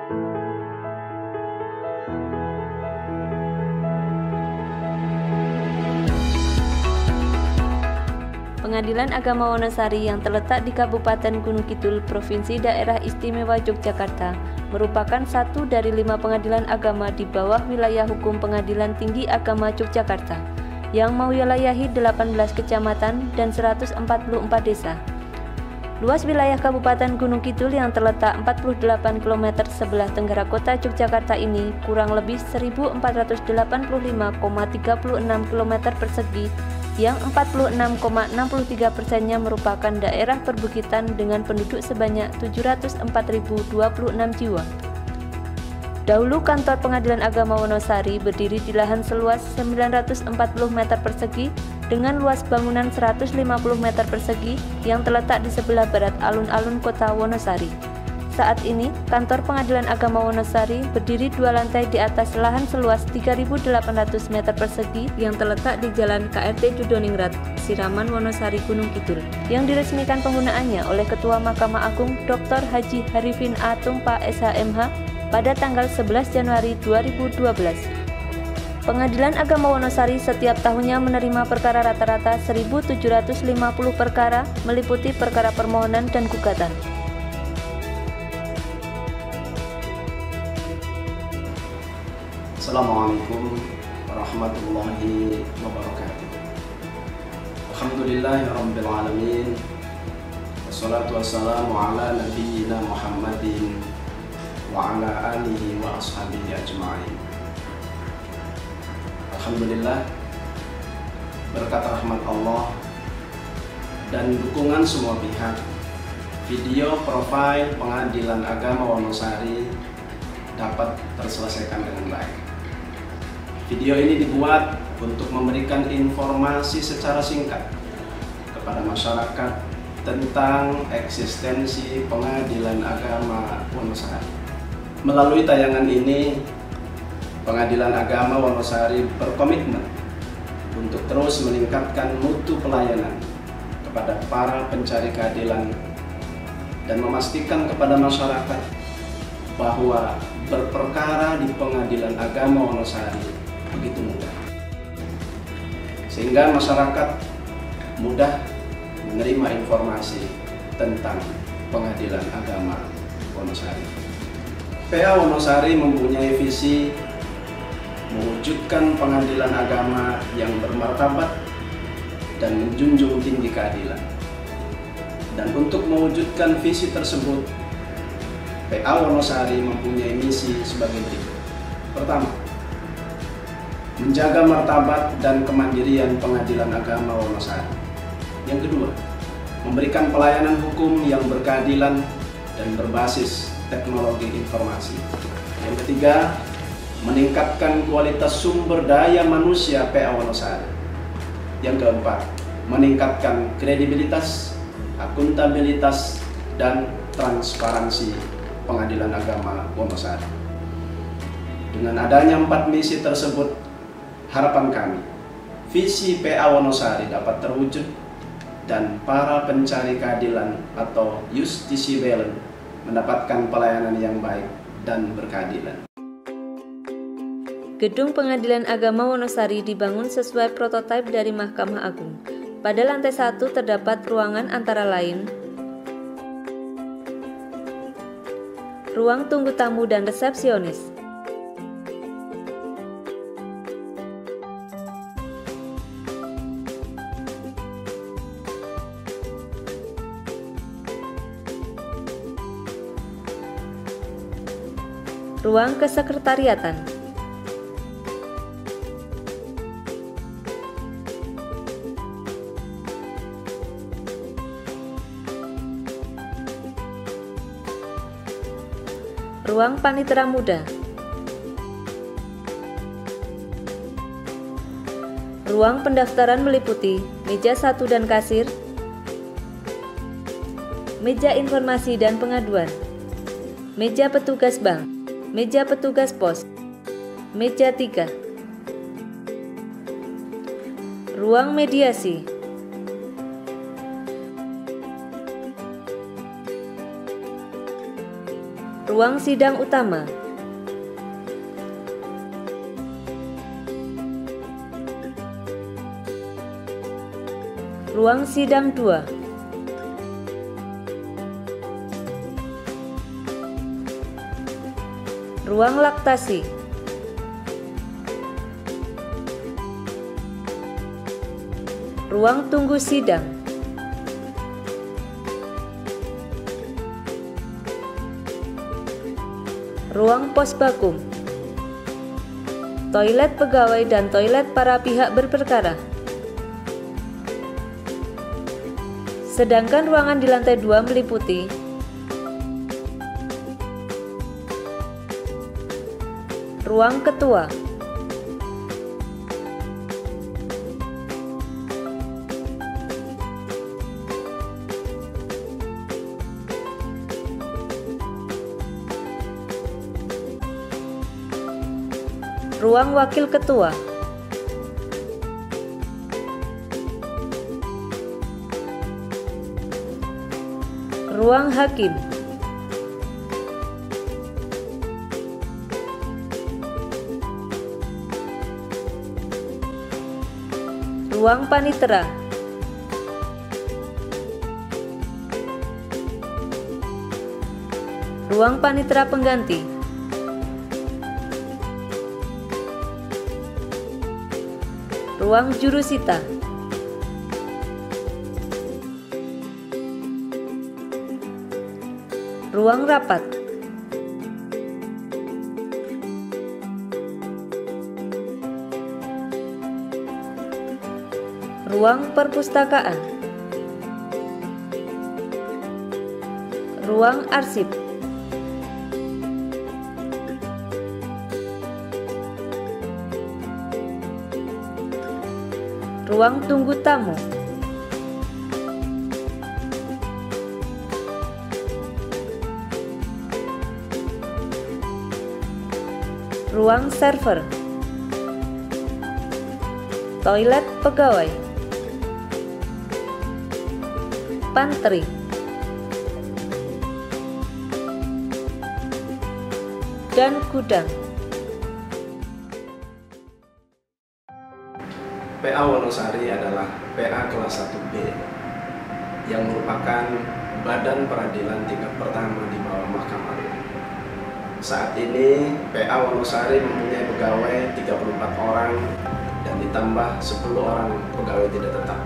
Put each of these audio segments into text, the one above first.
Pengadilan Agama Wonosari yang terletak di Kabupaten Gunung Kidul, Provinsi Daerah Istimewa Yogyakarta, merupakan satu dari 5 pengadilan agama di bawah wilayah hukum Pengadilan Tinggi Agama Yogyakarta, yang mewilayahi 18 kecamatan dan 144 desa. Luas wilayah Kabupaten Gunung Kidul yang terletak 48 km sebelah tenggara kota Yogyakarta ini kurang lebih 1.485,36 km persegi, yang 46,63%-nya merupakan daerah perbukitan dengan penduduk sebanyak 704.026 jiwa. Dahulu kantor Pengadilan Agama Wonosari berdiri di lahan seluas 940 meter persegi dengan luas bangunan 150 meter persegi yang terletak di sebelah barat alun-alun kota Wonosari. Saat ini, kantor Pengadilan Agama Wonosari berdiri 2 lantai di atas lahan seluas 3.800 meter persegi yang terletak di Jalan KRT Judoningrat, Siraman, Wonosari, Gunung Kidul, yang diresmikan penggunaannya oleh Ketua Mahkamah Agung Dr. Haji Harifin A. Tumpa SHMH pada tanggal 11 Januari 2012. Pengadilan Agama Wonosari setiap tahunnya menerima perkara rata-rata 1.750 perkara meliputi perkara permohonan dan gugatan. Assalamualaikum warahmatullahi wabarakatuh. Alhamdulillahirabbil alamin. Wassalatu wassalamu ala nabiyyina Muhammadin wa ala alihi wa ashabihi ajma'in. Alhamdulillah, berkat rahmat Allah dan dukungan semua pihak, video profil Pengadilan Agama Wonosari dapat terselesaikan dengan baik. Video ini dibuat untuk memberikan informasi secara singkat kepada masyarakat tentang eksistensi Pengadilan Agama Wonosari. Melalui tayangan ini, Pengadilan Agama Wonosari berkomitmen untuk terus meningkatkan mutu pelayanan kepada para pencari keadilan dan memastikan kepada masyarakat bahwa berperkara di Pengadilan Agama Wonosari begitu mudah, sehingga masyarakat mudah menerima informasi tentang Pengadilan Agama Wonosari. PA Wonosari mempunyai visi mewujudkan pengadilan agama yang bermartabat dan menjunjung tinggi keadilan. Dan untuk mewujudkan visi tersebut, PA Wonosari mempunyai misi sebagai berikut. Pertama, menjaga martabat dan kemandirian Pengadilan Agama Wonosari. Yang kedua, memberikan pelayanan hukum yang berkeadilan dan berbasis teknologi informasi. Yang ketiga, meningkatkan kualitas sumber daya manusia PA Wonosari. Yang keempat, meningkatkan kredibilitas, akuntabilitas, dan transparansi Pengadilan Agama Wonosari. Dengan adanya 4 misi tersebut, harapan kami, visi PA Wonosari dapat terwujud dan para pencari keadilan atau justisiable mendapatkan pelayanan yang baik dan berkeadilan. Gedung Pengadilan Agama Wonosari dibangun sesuai prototipe dari Mahkamah Agung. Pada lantai 1 terdapat ruangan antara lain ruang tunggu tamu dan resepsionis. Ruang kesekretariatan. Ruang panitera muda. Ruang pendaftaran meliputi meja 1 dan kasir, meja informasi dan pengaduan, meja petugas bank, meja petugas pos, meja 3. Ruang mediasi. Ruang sidang utama. Ruang sidang 2. Ruang laktasi. Ruang tunggu sidang. Ruang pos bakum. Toilet pegawai dan toilet para pihak berperkara. Sedangkan ruangan di lantai 2 meliputi ruang ketua, ruang wakil ketua, ruang hakim, ruang panitera, ruang panitera pengganti, ruang jurusita, ruang rapat, ruang perpustakaan, ruang arsip, ruang tunggu tamu, ruang server, toilet pegawai, pantry, dan gudang. PA Wonosari adalah PA kelas 1B yang merupakan badan peradilan tingkat pertama di bawah Mahkamah Agung. Saat ini PA Wonosari mempunyai pegawai 34 orang dan ditambah 10 orang pegawai tidak tetap.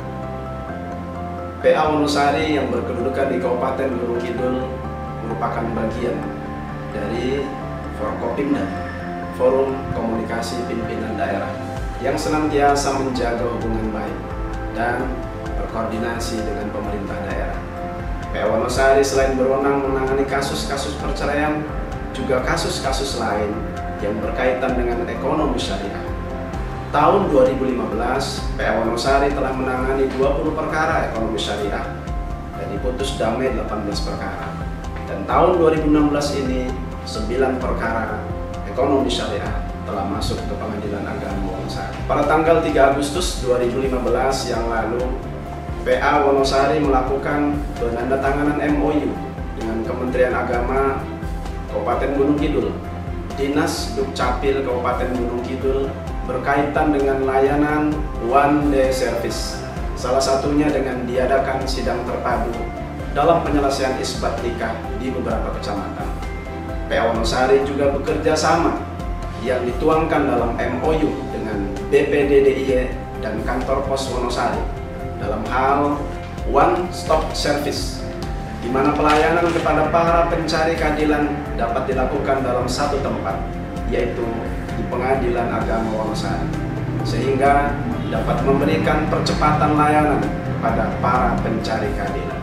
PA Wonosari yang berkedudukan di Kabupaten Gunung Kidul merupakan bagian dari Forkopimda, Forum Komunikasi Pimpinan Daerah, yang senantiasa menjaga hubungan baik dan berkoordinasi dengan pemerintah daerah. PA Wonosari selain berwenang menangani kasus-kasus perceraian, juga kasus-kasus lain yang berkaitan dengan ekonomi syariah. Tahun 2015, PA Wonosari telah menangani 20 perkara ekonomi syariah dan diputus damai 18 perkara. Dan tahun 2016 ini 9 perkara ekonomi syariah telah masuk ke Pengadilan Agama Wonosari. Pada tanggal 3 Agustus 2015 yang lalu, PA Wonosari melakukan penandatanganan MOU dengan Kementerian Agama Kabupaten Gunung Kidul, Dinas Dukcapil Kabupaten Gunung Kidul, berkaitan dengan layanan one day service. Salah satunya dengan diadakan sidang terpadu dalam penyelesaian isbat nikah di beberapa kecamatan. PA Wonosari juga bekerja sama yang dituangkan dalam MOU dengan BPD DIY dan kantor pos Wonosari dalam hal one stop service, di mana pelayanan kepada para pencari keadilan dapat dilakukan dalam satu tempat, yaitu di Pengadilan Agama Wonosari, sehingga dapat memberikan percepatan layanan kepada para pencari keadilan.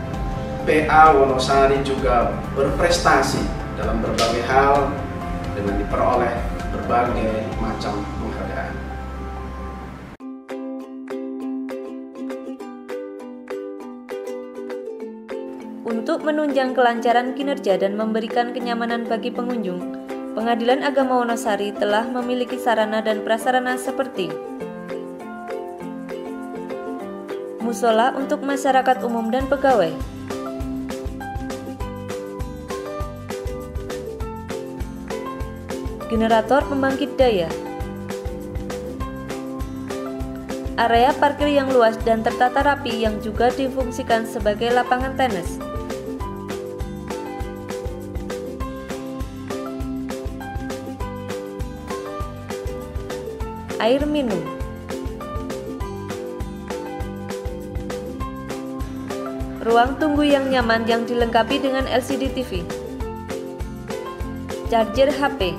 PA Wonosari juga berprestasi dalam berbagai hal dengan diperoleh berbagai macam penghargaan. Untuk menunjang kelancaran kinerja dan memberikan kenyamanan bagi pengunjung, Pengadilan Agama Wonosari telah memiliki sarana dan prasarana seperti musola untuk masyarakat umum dan pegawai, generator pembangkit daya, area parkir yang luas dan tertata rapi yang juga difungsikan sebagai lapangan tenis, air minum, ruang tunggu yang nyaman yang dilengkapi dengan LCD TV, charger HP,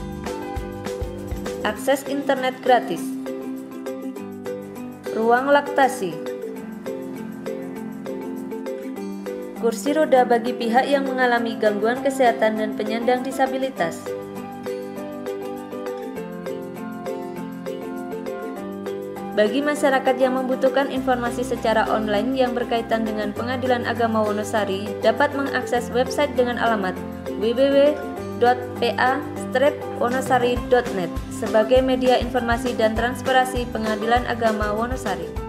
akses internet gratis, ruang laktasi, kursi roda bagi pihak yang mengalami gangguan kesehatan dan penyandang disabilitas, bagi masyarakat yang membutuhkan informasi secara online yang berkaitan dengan Pengadilan Agama Wonosari dapat mengakses website dengan alamat www.pa-wonosari.net sebagai media informasi dan transparansi Pengadilan Agama Wonosari.